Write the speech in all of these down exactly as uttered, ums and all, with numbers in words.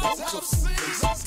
multiple races.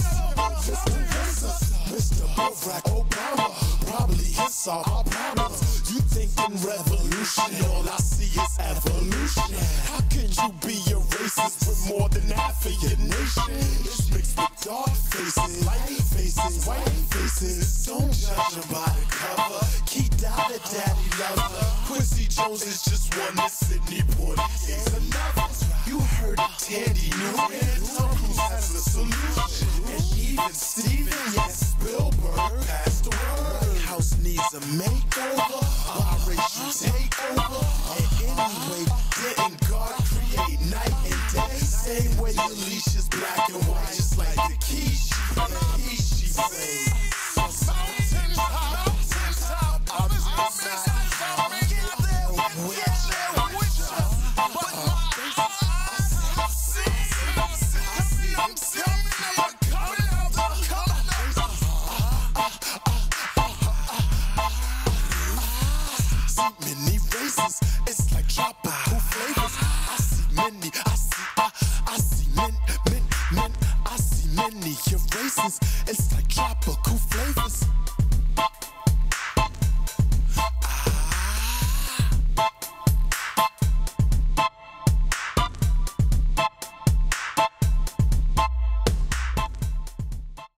Mister Barack Obama probably hits all our problems. You thinking revolution, all I see is evolution. How can you be a racist with more than half of your nation? It's mixed with dark faces, light faces, white faces. Don't judge them by the cover. Keep down the daddy lover. Quincy Jones is just one, and Sidney Poitier's another. You heard of Tandy Newman? Tom Cruise has a solution. And even Steven, yes, Spielberg passed the word. House needs a makeover, biracial takeover. And anyway, didn't God create night and day? Same way your leash is black and white, just like the key she played. She played. Mountain top, mountain top. I'm just outside. I'm get there with ya, with ya. But my eyes have seen, I've seen, I've seen, I'm coming out, coming out, coming out. So many races. It's